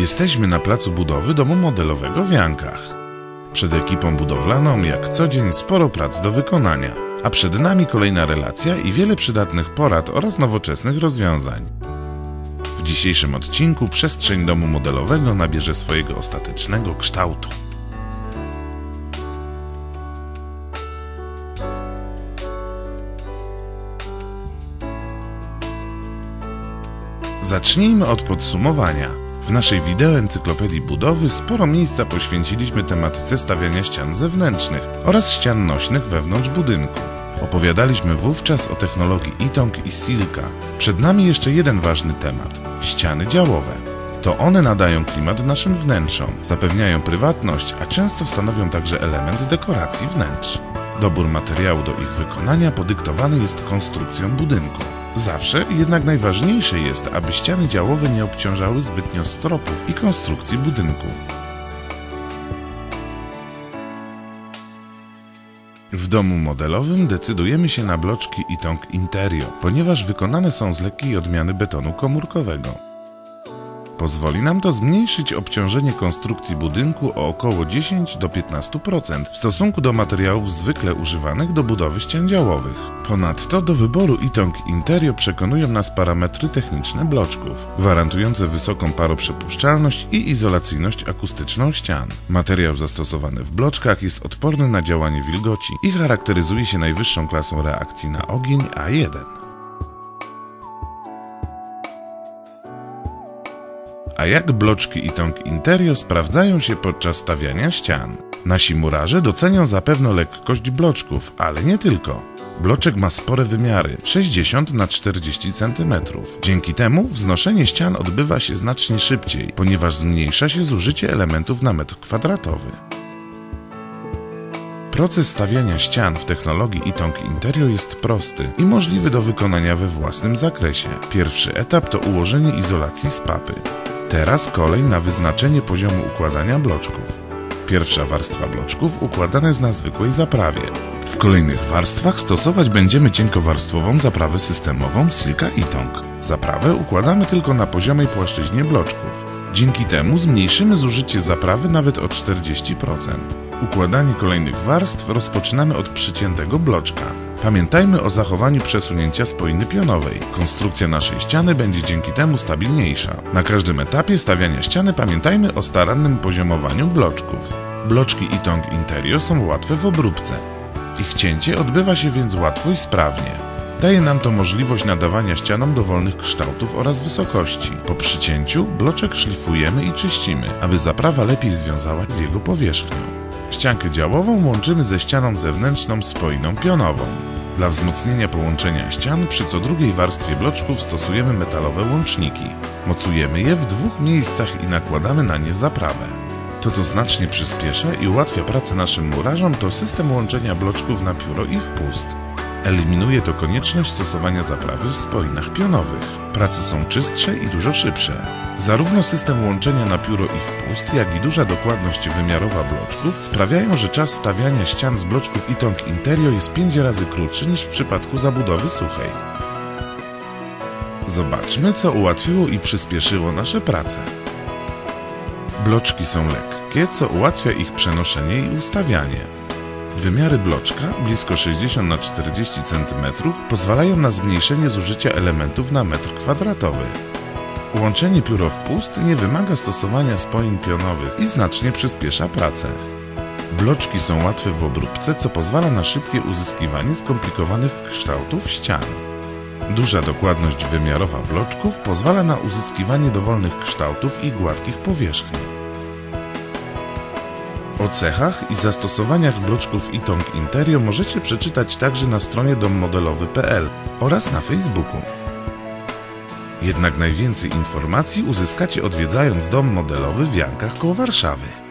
Jesteśmy na placu budowy domu modelowego w Jankach. Przed ekipą budowlaną jak co dzień sporo prac do wykonania, a przed nami kolejna relacja i wiele przydatnych porad oraz nowoczesnych rozwiązań. W dzisiejszym odcinku przestrzeń domu modelowego nabierze swojego ostatecznego kształtu. Zacznijmy od podsumowania. W naszej wideoencyklopedii budowy sporo miejsca poświęciliśmy tematyce stawiania ścian zewnętrznych oraz ścian nośnych wewnątrz budynku. Opowiadaliśmy wówczas o technologii Ytong i Silca. Przed nami jeszcze jeden ważny temat – ściany działowe. To one nadają klimat naszym wnętrzom, zapewniają prywatność, a często stanowią także element dekoracji wnętrz. Dobór materiału do ich wykonania podyktowany jest konstrukcją budynku. Zawsze jednak najważniejsze jest, aby ściany działowe nie obciążały zbytnio stropów i konstrukcji budynku. W domu modelowym decydujemy się na bloczki Ytong Interio, ponieważ wykonane są z lekkiej odmiany betonu komórkowego. Pozwoli nam to zmniejszyć obciążenie konstrukcji budynku o około 10 do 15% w stosunku do materiałów zwykle używanych do budowy ścian działowych. Ponadto do wyboru Ytong Interio przekonują nas parametry techniczne bloczków, gwarantujące wysoką paroprzepuszczalność i izolacyjność akustyczną ścian. Materiał zastosowany w bloczkach jest odporny na działanie wilgoci i charakteryzuje się najwyższą klasą reakcji na ogień A1. A jak bloczki Ytong Interio sprawdzają się podczas stawiania ścian? Nasi murarze docenią zapewne lekkość bloczków, ale nie tylko. Bloczek ma spore wymiary, 60 na 40 cm. Dzięki temu wznoszenie ścian odbywa się znacznie szybciej, ponieważ zmniejsza się zużycie elementów na metr kwadratowy. Proces stawiania ścian w technologii Ytong Interio jest prosty i możliwy do wykonania we własnym zakresie. Pierwszy etap to ułożenie izolacji z papy. Teraz kolej na wyznaczenie poziomu układania bloczków. Pierwsza warstwa bloczków układana jest na zwykłej zaprawie. W kolejnych warstwach stosować będziemy cienkowarstwową zaprawę systemową Silca Ytong. Zaprawę układamy tylko na poziomej płaszczyźnie bloczków. Dzięki temu zmniejszymy zużycie zaprawy nawet o 40%. Układanie kolejnych warstw rozpoczynamy od przyciętego bloczka. Pamiętajmy o zachowaniu przesunięcia spoiny pionowej. Konstrukcja naszej ściany będzie dzięki temu stabilniejsza. Na każdym etapie stawiania ściany pamiętajmy o starannym poziomowaniu bloczków. Bloczki Ytong Interio są łatwe w obróbce. Ich cięcie odbywa się więc łatwo i sprawnie. Daje nam to możliwość nadawania ścianom dowolnych kształtów oraz wysokości. Po przycięciu bloczek szlifujemy i czyścimy, aby zaprawa lepiej związała się z jego powierzchnią. Ściankę działową łączymy ze ścianą zewnętrzną spoiną pionową. Dla wzmocnienia połączenia ścian przy co drugiej warstwie bloczków stosujemy metalowe łączniki. Mocujemy je w dwóch miejscach i nakładamy na nie zaprawę. To, co znacznie przyspiesza i ułatwia pracę naszym murarzom, to system łączenia bloczków na pióro i wpust. Eliminuje to konieczność stosowania zaprawy w spoinach pionowych. Prace są czystsze i dużo szybsze. Zarówno system łączenia na pióro i wpust, jak i duża dokładność wymiarowa bloczków sprawiają, że czas stawiania ścian z bloczków Ytong Interio jest 5 razy krótszy niż w przypadku zabudowy suchej. Zobaczmy, co ułatwiło i przyspieszyło nasze prace. Bloczki są lekkie, co ułatwia ich przenoszenie i ustawianie. Wymiary bloczka, blisko 60 na 40 cm, pozwalają na zmniejszenie zużycia elementów na metr kwadratowy. Łączenie pióro-wpust nie wymaga stosowania spoin pionowych i znacznie przyspiesza pracę. Bloczki są łatwe w obróbce, co pozwala na szybkie uzyskiwanie skomplikowanych kształtów ścian. Duża dokładność wymiarowa bloczków pozwala na uzyskiwanie dowolnych kształtów i gładkich powierzchni. O cechach i zastosowaniach bloczków Ytong Interio możecie przeczytać także na stronie dommodelowy.pl oraz na Facebooku. Jednak najwięcej informacji uzyskacie odwiedzając dom modelowy w Jankach koło Warszawy.